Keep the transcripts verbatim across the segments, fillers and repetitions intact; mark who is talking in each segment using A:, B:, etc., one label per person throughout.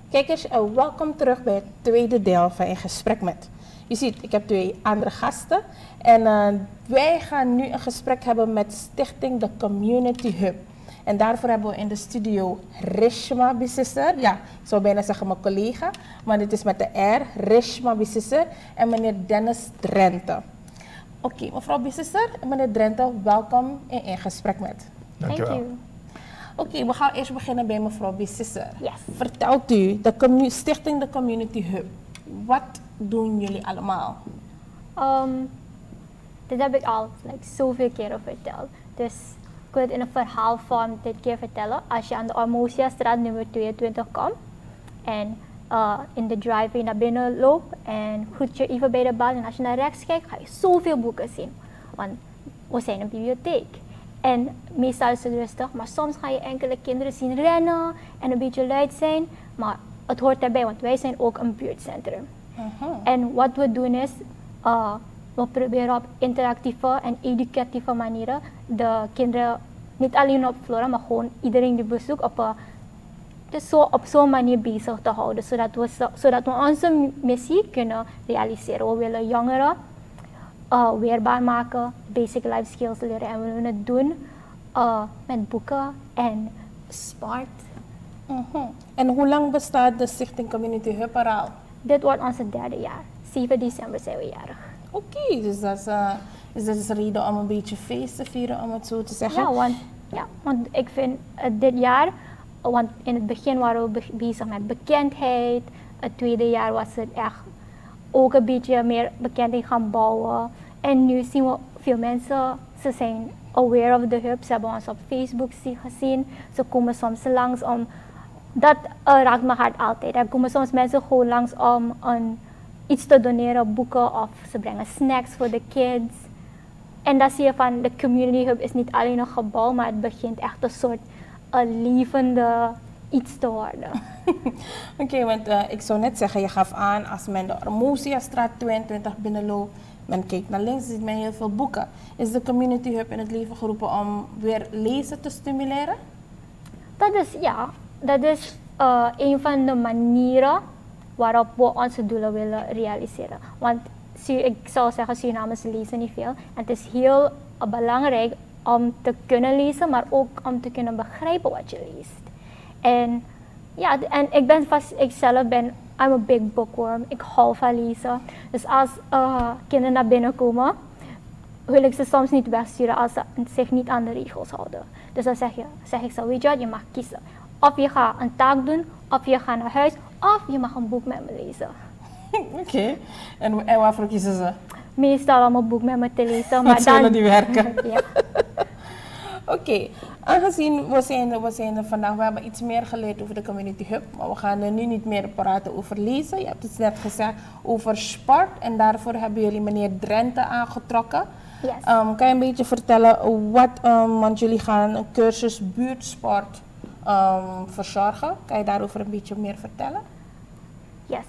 A: Kijkers, uh, welkom terug bij het tweede deel van In Gesprek Met. Je ziet, ik heb twee andere gasten en uh, wij gaan nu een gesprek hebben met Stichting de Community Hub. En daarvoor hebben we in de studio Reshma Bississer, ja, ik zou bijna zeggen mijn collega, maar dit is met de R, Reshma Bississer en meneer Dennis Drenthe. Oké, okay, mevrouw Bississer en meneer Drenthe, welkom in In Gesprek Met.
B: Dankjewel.
C: Thank you.
A: Oké, okay, we gaan eerst beginnen bij mevrouw Bississer.
C: Yes.
A: Vertelt u, de Stichting de Community Hub, wat doen jullie allemaal?
C: Um, dit heb ik al like, zoveel keren verteld. Dus ik wil het in een verhaalvorm dit keer vertellen. Als je aan de Ormosia straat nummer tweeëntwintig komt en uh, in de driveway naar binnen loopt en groet je even bij de bal en als je naar rechts kijkt ga je zoveel boeken zien. Want we zijn een bibliotheek. En meestal is het rustig, maar soms ga je enkele kinderen zien rennen en een beetje luid zijn. Maar het hoort erbij, want wij zijn ook een buurtcentrum. Uh-huh. En wat we doen is, uh, we proberen op interactieve en educatieve manieren de kinderen, niet alleen op Flora, maar gewoon iedereen die bezoekt, op, uh, dus zo, op zo'n manier bezig te houden. Zodat we, zodat we onze missie kunnen realiseren. We willen jongeren Uh, weerbaar maken, basic life skills leren en we willen het doen uh, met boeken en sport.
A: Uh-huh. En hoe lang bestaat de Stichting Community Hub er al?
C: Dit wordt onze derde jaar. zeven december zijn we jarig.
A: Oké, okay, dus dat is, uh, is dat is een reden om een beetje feest te vieren, om het zo te zeggen?
C: Ja, want, ja, want ik vind uh, dit jaar, want in het begin waren we be bezig met bekendheid. Het tweede jaar was het echt ook een beetje meer bekendheid gaan bouwen. En nu zien we veel mensen, ze zijn aware of the hub, ze hebben ons op Facebook gezien. Ze komen soms langs om, dat uh, raakt mijn hart altijd. Er komen soms mensen gewoon langs om een, iets te doneren, boeken of ze brengen snacks voor de kids. En dan zie je van de community hub is niet alleen een gebouw, maar het begint echt een soort een levende iets te worden.
A: Oké, okay, want uh, ik zou net zeggen, je gaf aan als men de Ormosia straat tweeëntwintig binnenloopt, men kijkt naar links, ziet men heel veel boeken. Is de Community Hub in het leven geroepen om weer lezen te stimuleren?
C: Dat is, ja, dat is uh, een van de manieren waarop we onze doelen willen realiseren. Want ik zou zeggen, Surinamers lezen niet veel. En het is heel uh, belangrijk om te kunnen lezen, maar ook om te kunnen begrijpen wat je leest. En ja, en ik ben vast, ik zelf ben, I'm a big bookworm. Ik hou van lezen. Dus als uh, kinderen naar binnen komen, wil ik ze soms niet wegsturen als ze zich niet aan de regels houden. Dus dan zeg, je, zeg ik zo, weet je wat, je mag kiezen. Of je gaat een taak doen, of je gaat naar huis, of je mag een boek met me lezen.
A: Oké, okay. en, en waarvoor kiezen ze?
C: Meestal om een boek met me te lezen.
A: Maar dan willen die werken.
C: Ja.
A: Oké, okay. Aangezien we zijn, we zijn er vandaag, we hebben iets meer geleerd over de Community Hub, maar we gaan er nu niet meer praten over lezen. Je hebt het net gezegd over sport en daarvoor hebben jullie meneer Drenthe aangetrokken.
C: Yes.
A: Um, kan je een beetje vertellen wat, um, want jullie gaan een cursus buurtsport um, verzorgen. Kan je daarover een beetje meer vertellen?
C: Yes.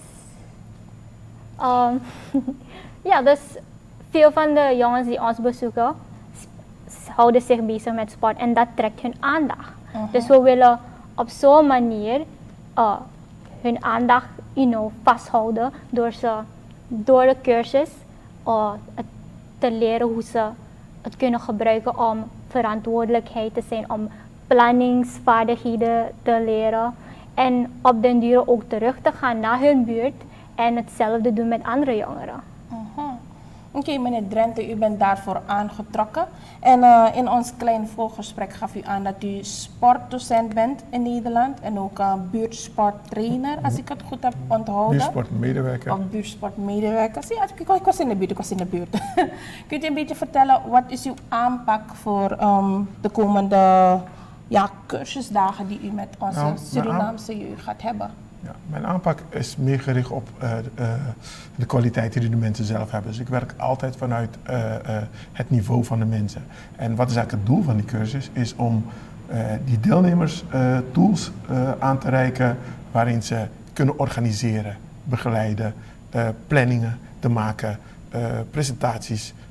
C: Um, ja, dus veel van de jongens die ons bezoeken houden zich bezig met sport en dat trekt hun aandacht. Uh-huh. Dus we willen op zo'n manier uh, hun aandacht you know, vasthouden door, ze, door de cursus uh, te leren hoe ze het kunnen gebruiken om verantwoordelijkheid te zijn, om planningsvaardigheden te leren en op den duur ook terug te gaan naar hun buurt en hetzelfde doen met andere jongeren.
A: Uh-huh. Oké, okay, meneer Drenthe, u bent daarvoor aangetrokken. En uh, in ons klein voorgesprek gaf u aan dat u sportdocent bent in Nederland en ook uh, buurtsporttrainer, als ik het goed heb onthouden.
B: Buurtsportmedewerker.
A: Of buurtsportmedewerker. Ja, ik, ik was in de buurt, ik was in de buurt. Kunt u een beetje vertellen, wat is uw aanpak voor um, de komende ja, cursusdagen die u met onze nou, Surinaamse jeugd gaat hebben?
B: Ja, mijn aanpak is meer gericht op uh, uh, de kwaliteiten die de mensen zelf hebben. Dus ik werk altijd vanuit uh, uh, het niveau van de mensen. En wat is eigenlijk het doel van die cursus? Is om uh, die deelnemers uh, tools uh, aan te reiken waarin ze kunnen organiseren, begeleiden, uh, planningen te maken, uh, presentaties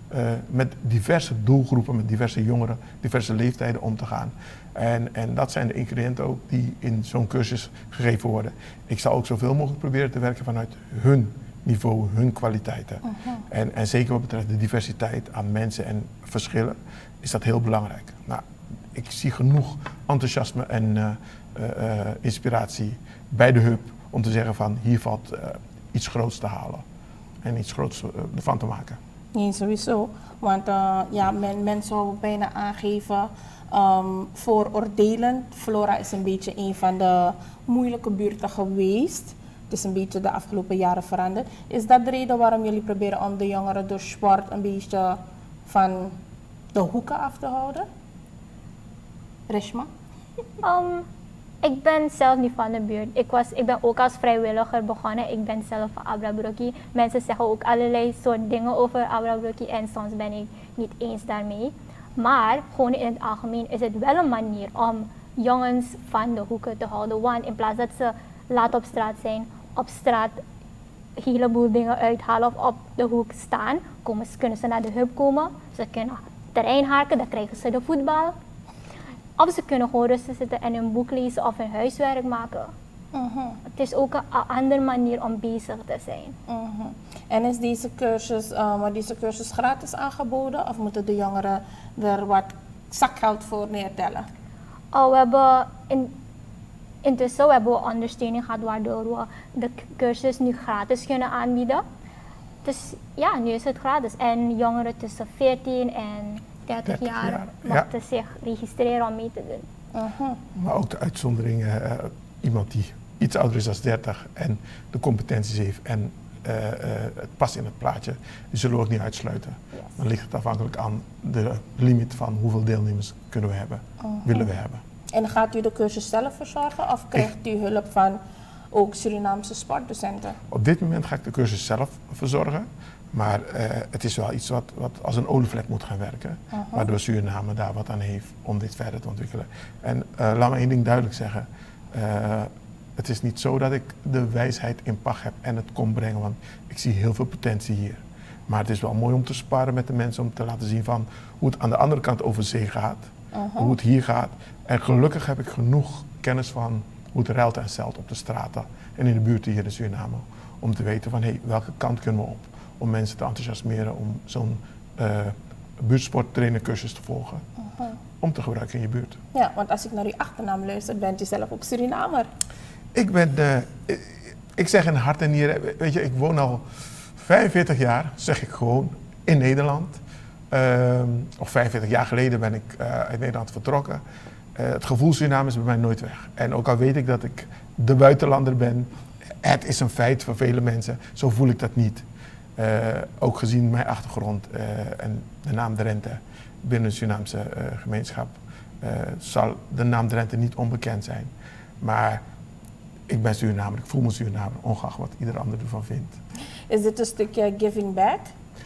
B: uh, met diverse doelgroepen, met diverse jongeren, diverse leeftijden om te gaan. En, en dat zijn de ingrediënten ook die in zo'n cursus gegeven worden. Ik zal ook zoveel mogelijk proberen te werken vanuit hun niveau, hun kwaliteiten. Uh-huh. en, en zeker wat betreft de diversiteit aan mensen en verschillen, is dat heel belangrijk. Nou, ik zie genoeg enthousiasme en uh, uh, uh, inspiratie bij de hub om te zeggen van hier valt uh, iets groots te halen en iets groots uh, ervan te maken.
A: Nee, sowieso. Want uh, ja, men, men zou bijna aangeven um, vooroordelen. Flora is een beetje een van de moeilijke buurten geweest. Het is een beetje de afgelopen jaren veranderd. Is dat de reden waarom jullie proberen om de jongeren door sport een beetje van de hoeken af te houden? Reshma?
C: Um, ik ben zelf niet van de buurt. Ik, was, ik ben ook als vrijwilliger begonnen. Ik ben zelf van Abrabroki. Mensen zeggen ook allerlei soort dingen over Abrabroki en soms ben ik niet eens daarmee. Maar gewoon in het algemeen is het wel een manier om jongens van de hoeken te houden. Want in plaats dat ze laat op straat zijn, op straat een heleboel dingen uithalen of op de hoek staan, komen, kunnen ze naar de hub komen. Ze kunnen terrein harken, dan krijgen ze de voetbal. Of ze kunnen gewoon rustig zitten en een boek lezen of hun huiswerk maken. Uh-huh. Het is ook een andere manier om bezig te zijn.
A: Uh-huh. En is deze cursus, uh, wordt deze cursus gratis aangeboden of moeten de jongeren er wat zakgeld voor neertellen?
C: Oh, we hebben in, intussen we hebben we ondersteuning gehad waardoor we de cursus nu gratis kunnen aanbieden. Dus ja, nu is het gratis. En jongeren tussen veertien en dertig jaar, jaar mochten ja. zich registreren om mee te doen.
A: Uh-huh.
B: Maar ook de uitzonderingen, uh, iemand die iets ouder is dan dertig en de competenties heeft en uh, uh, het past in het plaatje, die zullen we ook niet uitsluiten. Yes. Dan ligt het afhankelijk aan de limiet van hoeveel deelnemers kunnen we hebben, uh-huh. willen we hebben.
A: En gaat u de cursus zelf verzorgen of krijgt u hulp van ook Surinaamse sportdocenten?
B: Op dit moment ga ik de cursus zelf verzorgen. Maar uh, het is wel iets wat, wat als een olievlek moet gaan werken. Uh-huh. Waardoor Suriname daar wat aan heeft om dit verder te ontwikkelen. En uh, laat me één ding duidelijk zeggen. Uh, het is niet zo dat ik de wijsheid in pacht heb en het kon brengen. Want ik zie heel veel potentie hier. Maar het is wel mooi om te sparren met de mensen. Om te laten zien van hoe het aan de andere kant over zee gaat. Uh-huh. Hoe het hier gaat. En gelukkig heb ik genoeg kennis van hoe het ruilt en zeilt op de straten. En in de buurt hier in Suriname. Om te weten van hey, welke kant kunnen we op. Om mensen te enthousiasmeren om zo'n uh, buurtsporttrainercursus te volgen. Uh-huh. Om te gebruiken in je buurt.
A: Ja, want als ik naar uw achternaam luister, bent u zelf ook Surinamer.
B: Ik ben, uh, ik, ik zeg in hart en nieren, weet je, ik woon al vijfenveertig jaar, zeg ik gewoon, in Nederland. Uh, of vijfenveertig jaar geleden ben ik uh, uit Nederland vertrokken. Uh, het gevoel Suriname is bij mij nooit weg. En ook al weet ik dat ik de buitenlander ben, het is een feit voor vele mensen, zo voel ik dat niet. Uh, ook gezien mijn achtergrond uh, en de naam Drenthe binnen de Surinaamse uh, gemeenschap uh, zal de naam Drenthe niet onbekend zijn. Maar ik ben Surinamer, ik voel me Surinamer, ongeacht wat ieder ander ervan vindt.
A: Is dit een stukje giving back?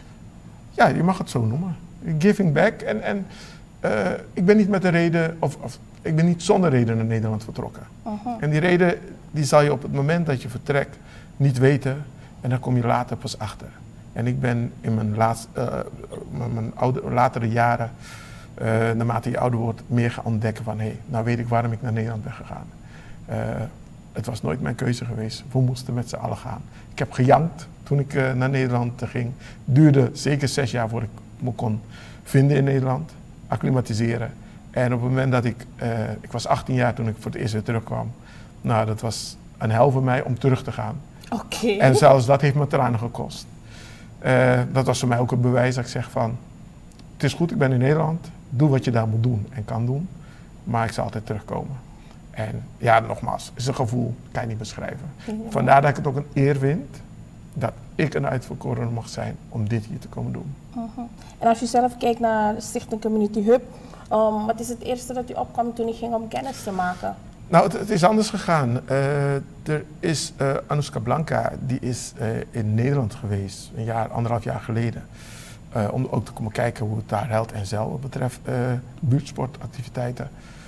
B: Ja, je mag het zo noemen. Giving back. En, en uh, ik ben niet met de reden, of, of ik ben niet zonder reden naar Nederland vertrokken. Uh-huh. En die reden die zal je op het moment dat je vertrekt niet weten. En dan kom je later pas achter. En ik ben in mijn, laatst, uh, mijn oude, latere jaren, uh, naarmate je ouder wordt, meer gaan ontdekken van hé, hey, nou weet ik waarom ik naar Nederland ben gegaan. Uh, het was nooit mijn keuze geweest. We moesten met z'n allen gaan. Ik heb gejankt toen ik uh, naar Nederland ging. Het duurde zeker zes jaar voordat ik me kon vinden in Nederland, acclimatiseren. En op het moment dat ik, uh, ik was achttien jaar toen ik voor het eerst weer terugkwam. Nou, dat was een hel voor mij om terug te gaan.
A: Okay.
B: En zelfs dat heeft me tranen gekost. Uh, dat was voor mij ook een bewijs dat ik zeg van, het is goed, ik ben in Nederland, doe wat je daar moet doen en kan doen, maar ik zal altijd terugkomen. En ja, nogmaals, het is een gevoel, kan je niet beschrijven. Ja. Vandaar dat ik het ook een eer vind dat ik een uitverkorene mag zijn om dit hier te komen doen.
A: Uh-huh. En als u zelf kijkt naar de Stichting Community Hub, um, wat is het eerste dat u opkwam toen u ging om kennis te maken?
B: Nou, het, het is anders gegaan. Uh, er is uh, Anouska Blanca, die is uh, in Nederland geweest, een jaar, anderhalf jaar geleden. Uh, om ook te komen kijken hoe het daar huilt en zeil wat betreft uh, buurtsportactiviteiten.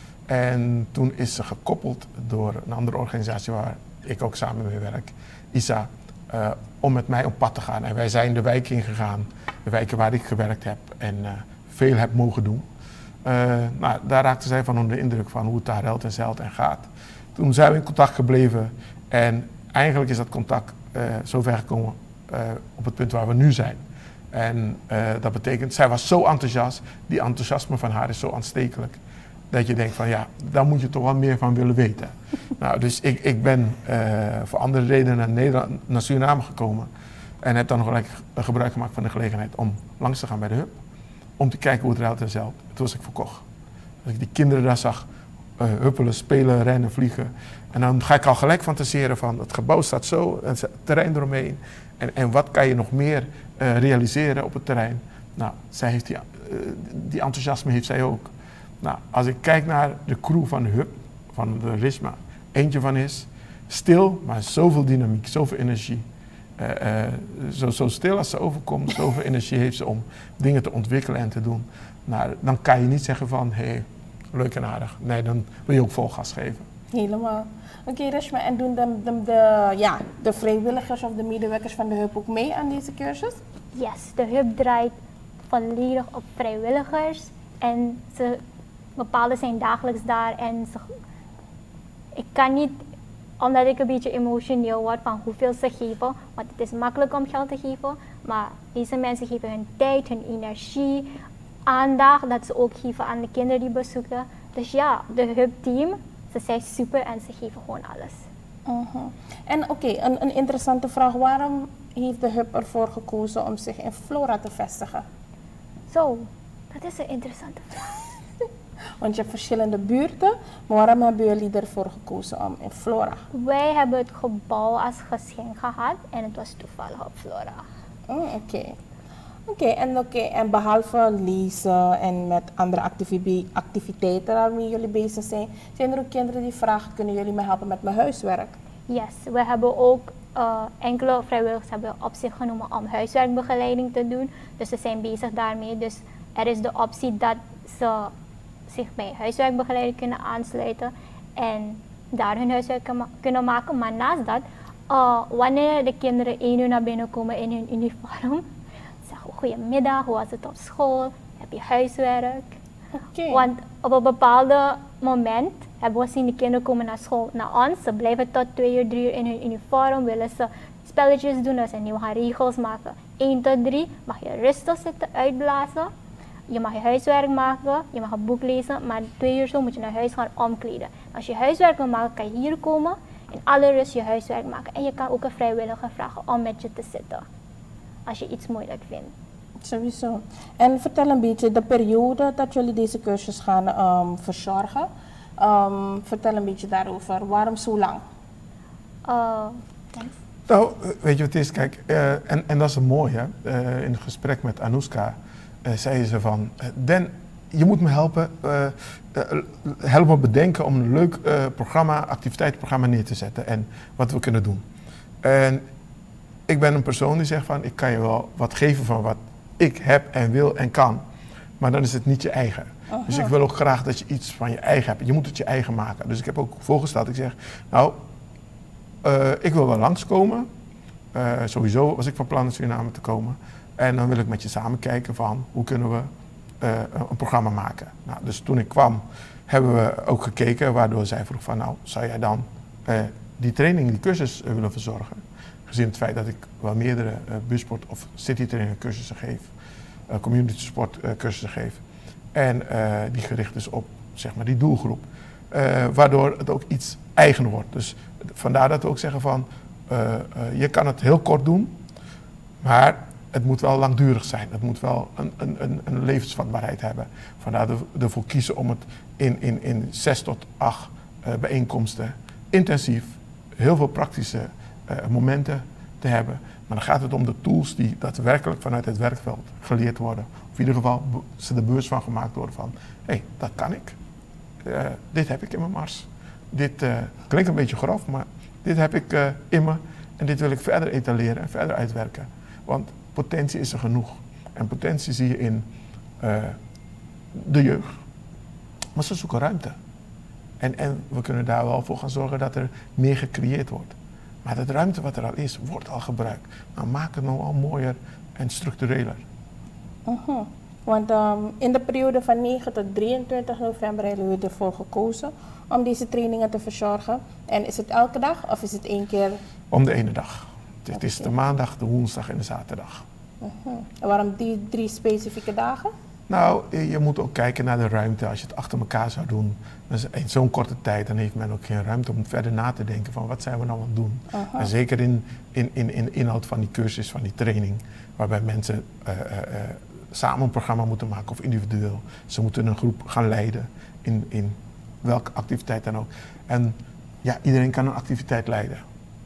B: En toen is ze gekoppeld door een andere organisatie waar ik ook samen mee werk, I S A, uh, uh, om met mij op pad te gaan. En wij zijn de wijk ingegaan, de wijken waar ik gewerkt heb en uh, veel heb mogen doen. Uh, nou, daar raakte zij van onder de indruk van hoe het daar ruilt en zeilt en gaat. Toen zijn we in contact gebleven en eigenlijk is dat contact uh, zo ver gekomen uh, op het punt waar we nu zijn. En uh, dat betekent, zij was zo enthousiast, die enthousiasme van haar is zo aanstekelijk, dat je denkt van ja, daar moet je toch wel meer van willen weten. Nou, dus ik, ik ben uh, voor andere redenen naar, Nederland, naar Suriname gekomen en heb dan nog gelijk gebruik gemaakt van de gelegenheid om langs te gaan bij de hub. Om te kijken hoe het ruilt en zeilt. Toen was ik verkocht. Als ik die kinderen daar zag uh, huppelen, spelen, rennen, vliegen. En dan ga ik al gelijk fantaseren van het gebouw staat zo, het terrein eromheen. En, en wat kan je nog meer uh, realiseren op het terrein? Nou, zij heeft die, uh, die enthousiasme heeft zij ook. Nou, als ik kijk naar de crew van de hub, van de RISMA, eentje van is stil, maar zoveel dynamiek, zoveel energie. Uh, uh, zo, zo stil als ze overkomt, zoveel energie heeft ze om dingen te ontwikkelen en te doen. Nou, dan kan je niet zeggen van, hé, hey, leuk en aardig. Nee, dan wil je ook vol gas geven.
A: Helemaal. Oké, okay, Reshma, en doen de, de, de, ja, de vrijwilligers of de medewerkers van de hub ook mee aan deze cursus?
C: Yes, de hub draait volledig op vrijwilligers en ze bepalen zijn dagelijks daar en ze, ik kan niet, omdat ik een beetje emotioneel word van hoeveel ze geven, want het is makkelijk om geld te geven, maar deze mensen geven hun tijd, hun energie, aandacht, dat ze ook geven aan de kinderen die bezoeken. Dus ja, de hubteam, ze zijn super en ze geven gewoon alles.
A: Uh-huh. En oké, okay, een, een interessante vraag, waarom heeft de hub ervoor gekozen om zich in Flora te vestigen?
C: Zo, dat is een interessante vraag.
A: Want je hebt verschillende buurten, maar waarom hebben jullie ervoor gekozen om in Flora?
C: Wij hebben het gebouw als geschenk gehad en het was toevallig op Flora.
A: Oh, oké. Okay. Oké, okay, en, okay, en behalve lezen en met andere activi activiteiten waarmee jullie bezig zijn, zijn er ook kinderen die vragen, kunnen jullie me helpen met mijn huiswerk?
C: Yes, we hebben ook uh, enkele vrijwilligers hebben op zich genomen om huiswerkbegeleiding te doen. Dus ze zijn bezig daarmee. Dus er is de optie dat ze zich bij huiswerkbegeleiding kunnen aansluiten en daar hun huiswerk kunnen maken. Maar naast dat, uh, wanneer de kinderen één uur naar binnen komen in hun uniform, zeggen we goedemiddag, hoe was het op school, heb je huiswerk?
A: Okay.
C: Want op een bepaald moment hebben we zien de kinderen komen naar school, naar ons, ze blijven tot twee uur, drie uur in hun uniform, willen ze spelletjes doen, dus nu gaan regels maken. één tot drie mag je rustig zitten uitblazen. Je mag je huiswerk maken, je mag een boek lezen, maar twee uur zo moet je naar huis gaan omkleden. Als je huiswerk wil maken, kan je hier komen, in alle rust je huiswerk maken. En je kan ook een vrijwilliger vragen om met je te zitten, als je iets moeilijk vindt.
A: Sowieso. En vertel een beetje de periode dat jullie deze cursus gaan um, verzorgen. Um, vertel een beetje daarover. Waarom zo lang?
C: Uh, thanks.
B: Nou, weet je wat het is? Kijk, uh, en, en dat is een mooie. Uh, in het gesprek met Anouska uh, zei ze van, uh, Den, je moet me helpen, uh, uh, helpen bedenken om een leuk uh, programma, activiteitsprogramma neer te zetten en wat we kunnen doen. En ik ben een persoon die zegt van, ik kan je wel wat geven van wat ik heb en wil en kan, maar dan is het niet je eigen. Aha. Dus ik wil ook graag dat je iets van je eigen hebt. Je moet het je eigen maken. Dus ik heb ook voorgesteld, ik zeg, nou, uh, ik wil wel langskomen. Uh, sowieso was ik van plan naar Suriname te komen. En dan wil ik met je samen kijken van, hoe kunnen we uh, een programma maken. Nou, dus toen ik kwam, hebben we ook gekeken, waardoor zij vroeg van, nou, zou jij dan uh, die training, die cursus uh, willen verzorgen? Gezien het feit dat ik wel meerdere uh, busport of citytraining cursussen geef, uh, community sport uh, cursussen geef. En uh, die gericht is op, zeg maar, die doelgroep. Uh, waardoor het ook iets eigen wordt. Dus vandaar dat we ook zeggen van, uh, uh, je kan het heel kort doen, maar het moet wel langdurig zijn. Het moet wel een, een, een, een levensvatbaarheid hebben. Vandaar dat we ervoor kiezen om het in, in, in zes tot acht uh, bijeenkomsten intensief, heel veel praktische uh, momenten te hebben. Maar dan gaat het om de tools die daadwerkelijk vanuit het werkveld geleerd worden. Of in ieder geval ze er bewust van gemaakt worden van, hé, hey, dat kan ik. Uh, dit heb ik in mijn mars. Dit uh, klinkt een beetje grof, maar dit heb ik uh, in me. En dit wil ik verder etaleren en verder uitwerken. Want potentie is er genoeg. En potentie zie je in uh, de jeugd. Maar ze zoeken ruimte. En, en we kunnen daar wel voor gaan zorgen dat er meer gecreëerd wordt. Maar de ruimte wat er al is, wordt al gebruikt. Maar maak het nou al mooier en structureler.
A: Uh-huh. Want um, in de periode van negen tot drieëntwintig november hebben we ervoor gekozen om deze trainingen te verzorgen. En is het elke dag of is het één keer?
B: Om de ene dag. Het
A: Okay.
B: is de maandag, de woensdag en de zaterdag.
A: Uh-huh. En waarom die drie specifieke dagen?
B: Nou, je moet ook kijken naar de ruimte. Als je het achter elkaar zou doen, dus in zo'n korte tijd, dan heeft men ook geen ruimte om verder na te denken van wat zijn we nou aan het doen.
A: Uh-huh.
B: En zeker in, in, in, in de inhoud van die cursus, van die training, waarbij mensen uh, uh, uh, samen een programma moeten maken of individueel. Ze moeten een groep gaan leiden in, in welke activiteit dan ook. En ja, iedereen kan een activiteit leiden,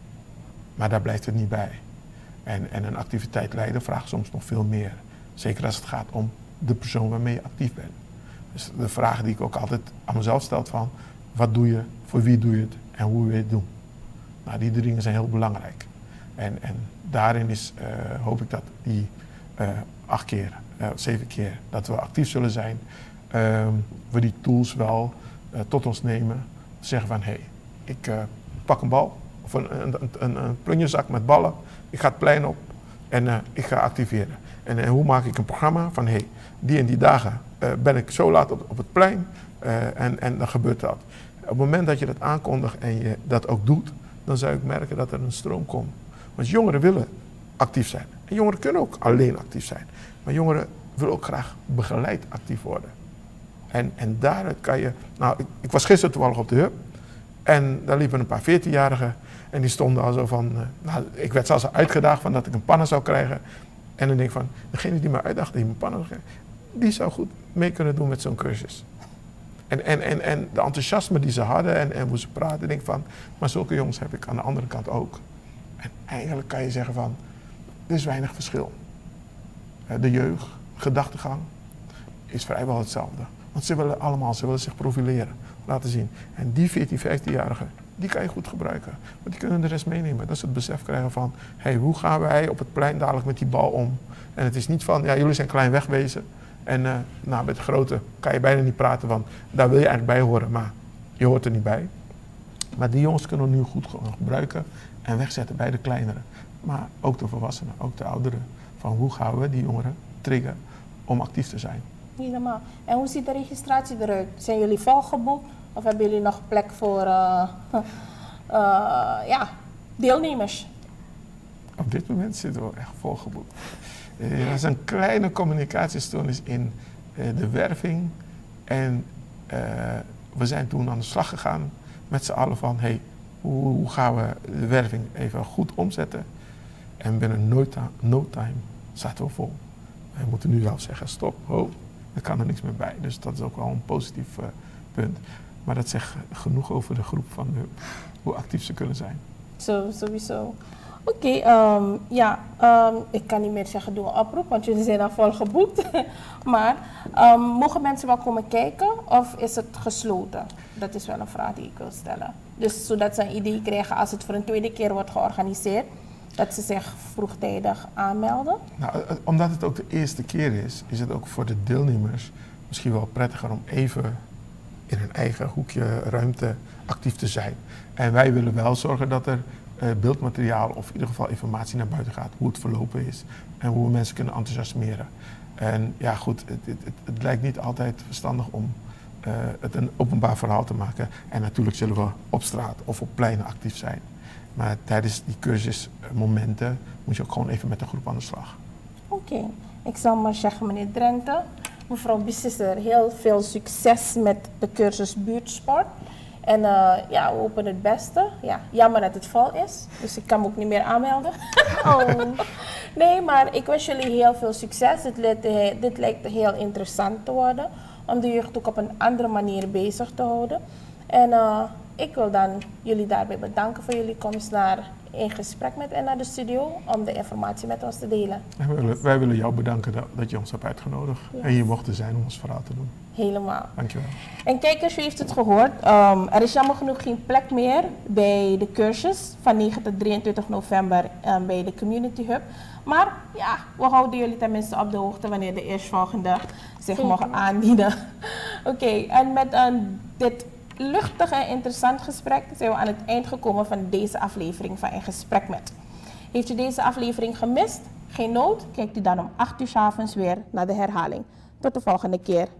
B: maar daar blijft het niet bij. En, en een activiteit leiden vraagt soms nog veel meer. Zeker als het gaat om de persoon waarmee je actief bent. Dus de vraag die ik ook altijd aan mezelf stel van, wat doe je, voor wie doe je het en hoe wil je het doen? Nou, die drie dingen zijn heel belangrijk. En, en daarin is, uh, hoop ik dat die uh, acht keer, uh, zeven keer, dat we actief zullen zijn. Uh, we die tools wel uh, tot ons nemen. Zeggen van, hé, hey, ik uh, pak een bal of een, een, een, een plunjezak met ballen. Ik ga het plein op en uh, ik ga activeren. En, en hoe maak ik een programma van, hé, hey, die en die dagen uh, ben ik zo laat op, op het plein uh, en, en dan gebeurt dat. Op het moment dat je dat aankondigt en je dat ook doet, dan zou ik merken dat er een stroom komt. Want jongeren willen actief zijn. En jongeren kunnen ook alleen actief zijn. Maar jongeren willen ook graag begeleid actief worden. En, en daaruit kan je... Nou, ik, ik was gisteren toevallig op de hub. En daar liepen een paar veertienjarigen. En die stonden al zo van... Uh, nou, ik werd zelfs uitgedaagd van dat ik een panna zou krijgen. En dan denk ik van, degene die me uitdacht, die me panna zou krijgen, die zou goed mee kunnen doen met zo'n cursus. En, en, en, en de enthousiasme die ze hadden en, en hoe ze praten, denk ik van, maar zulke jongens heb ik aan de andere kant ook. En eigenlijk kan je zeggen van, er is weinig verschil. De jeugd, gedachtegang, is vrijwel hetzelfde. Want ze willen allemaal, ze willen zich profileren, laten zien. En die veertien, vijftienjarigen, die kan je goed gebruiken. Want die kunnen de rest meenemen. Dat is het besef krijgen van, hé, hey, hoe gaan wij op het plein dadelijk met die bal om? En het is niet van, ja, jullie zijn klein wegwezen. En uh, nou, met de grote kan je bijna niet praten van, daar wil je eigenlijk bij horen, maar je hoort er niet bij. Maar die jongens kunnen we nu goed gebruiken en wegzetten bij de kleineren. Maar ook de volwassenen, ook de ouderen. Van hoe gaan we die jongeren triggeren om actief te zijn?
A: Helemaal. En hoe ziet de registratie eruit? Zijn jullie volgeboekt of hebben jullie nog plek voor uh, uh, ja, deelnemers?
B: Op dit moment zitten we echt volgeboekt. Uh, er is een kleine communicatiestoornis in uh, de werving. En uh, we zijn toen aan de slag gegaan met z'n allen van, hey, hoe, hoe gaan we de werving even goed omzetten? En binnen no, ta- no time zaten we vol. We moeten nu wel zeggen, stop, ho, er kan er niks meer bij. Dus dat is ook wel een positief uh, punt. Maar dat zegt genoeg over de groep van de, hoe actief ze kunnen zijn.
A: Zo, sowieso. Oké, okay, um, ja, um, ik kan niet meer zeggen doe een oproep, want jullie zijn al vol geboekt. maar um, mogen mensen wel komen kijken of is het gesloten? Dat is wel een vraag die ik wil stellen. Dus zodat ze een idee krijgen als het voor een tweede keer wordt georganiseerd, dat ze zich vroegtijdig aanmelden?
B: Nou, omdat het ook de eerste keer is, is het ook voor de deelnemers misschien wel prettiger om even in hun eigen hoekje ruimte actief te zijn. En wij willen wel zorgen dat er uh, beeldmateriaal of in ieder geval informatie naar buiten gaat, hoe het verlopen is en hoe we mensen kunnen enthousiasmeren. En ja goed, het, het, het, het lijkt niet altijd verstandig om uh, het een openbaar verhaal te maken. En natuurlijk zullen we op straat of op pleinen actief zijn. Maar tijdens die cursusmomenten moet je ook gewoon even met de groep aan de slag.
A: Oké, okay. Ik zal maar zeggen, meneer Drenthe, mevrouw Bississer, heel veel succes met de cursus buurtsport. En uh, ja, we hopen het beste. Ja, jammer dat het vol is, dus ik kan me ook niet meer aanmelden.
C: Oh.
A: Nee, maar ik wens jullie heel veel succes. Dit, lijkt, dit lijkt heel interessant te worden, om de jeugd ook op een andere manier bezig te houden. En uh, ik wil dan jullie daarbij bedanken voor jullie komst naar in gesprek met en naar de studio om de informatie met ons te delen.
B: En wij, willen, wij willen jou bedanken dat, dat je ons hebt uitgenodigd yes. en hier mochten zijn om ons verhaal te doen.
A: Helemaal.
B: Dankjewel.
A: En kijkers, u heeft het gehoord. Um, er is jammer genoeg geen plek meer bij de cursus van negen tot drieëntwintig november um, bij de Community Hub. Maar ja, we houden jullie tenminste op de hoogte wanneer de eerstvolgende zich mogen aandienen. Oké, okay, en met uh, dit luchtig en interessant gesprek zijn we aan het eind gekomen van deze aflevering van In Gesprek Met. Heeft u deze aflevering gemist? Geen nood, kijkt u dan om acht uur 's avonds weer naar de herhaling. Tot de volgende keer.